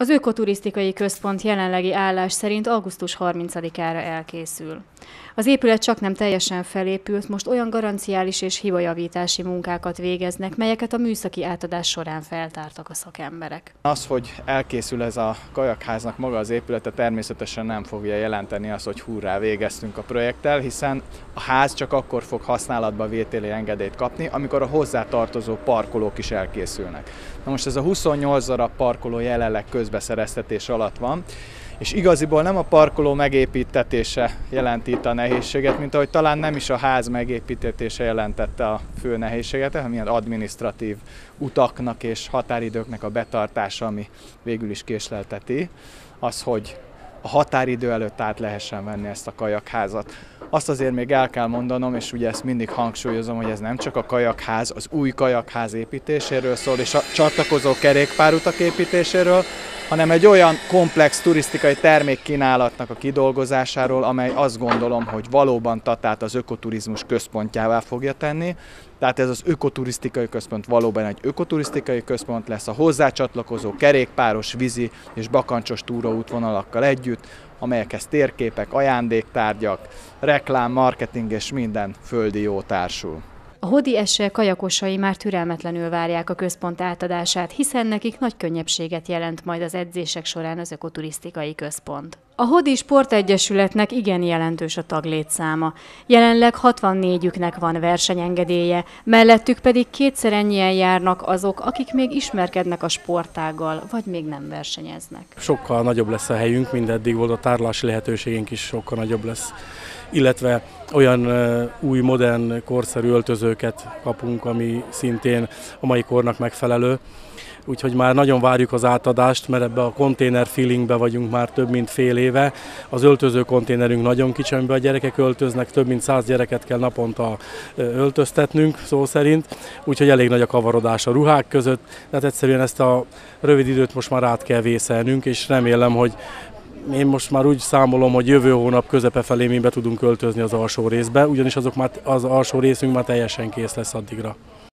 Az ökoturisztikai központ jelenlegi állás szerint augusztus 30-ára elkészül. Az épület csaknem teljesen felépült, most olyan garanciális és hibajavítási munkákat végeznek, melyeket a műszaki átadás során feltártak a szakemberek. Az, hogy elkészül ez a kajakháznak maga az épülete, természetesen nem fogja jelenteni azt, hogy hurrá, végeztünk a projekttel, hiszen a ház csak akkor fog használatba vételi engedélyt kapni, amikor a hozzátartozó parkolók is elkészülnek. Na most ez a 28 darab parkoló jelenleg közbeszereztetés alatt van, és igaziból nem a parkoló megépítetése jelenti itt a nehézséget, mint ahogy talán nem is a ház megépítetése jelentette a fő nehézséget, hanem ilyen adminisztratív utaknak és határidőknek a betartása, ami végül is késlelteti, az, hogy a határidő előtt át lehessen venni ezt a kajakházat. Azt azért még el kell mondanom, és ugye ezt mindig hangsúlyozom, hogy ez nem csak a kajakház, az új kajakház építéséről szól, és a csatlakozó kerékpárutak építéséről, hanem egy olyan komplex turisztikai termékkínálatnak a kidolgozásáról, amely azt gondolom, hogy valóban Tatát az ökoturizmus központjává fogja tenni. Tehát ez az ökoturisztikai központ valóban egy ökoturisztikai központ lesz a hozzácsatlakozó kerékpáros, vízi és bakancsos túraútvonalakkal együtt, amelyekhez térképek, ajándéktárgyak, reklám, marketing és minden földi jó társul. A Hodi SL kajakosai már türelmetlenül várják a központ átadását, hiszen nekik nagy könnyebbséget jelent majd az edzések során az ökoturisztikai központ. A Hodi Sportegyesületnek igen jelentős a taglétszáma. Jelenleg 64-üknek van versenyengedélye, mellettük pedig kétszer ennyien járnak azok, akik még ismerkednek a sportággal, vagy még nem versenyeznek. Sokkal nagyobb lesz a helyünk, mint eddig volt, a tárlási lehetőségünk is sokkal nagyobb lesz. Illetve olyan új, modern, korszerű öltözőket kapunk, ami szintén a mai kornak megfelelő. Úgyhogy már nagyon várjuk az átadást, mert ebbe a konténer feelingbe vagyunk már több mint fél éve. Az öltöző konténerünk nagyon kicsi, amiben a gyerekek öltöznek, több mint 100 gyereket kell naponta öltöztetnünk, szó szerint. Úgyhogy elég nagy a kavarodás a ruhák között, tehát egyszerűen ezt a rövid időt most már át kell vészelnünk, és remélem, hogy én most már úgy számolom, hogy jövő hónap közepe felé mi be tudunk költözni az alsó részbe, ugyanis az alsó részünk már teljesen kész lesz addigra.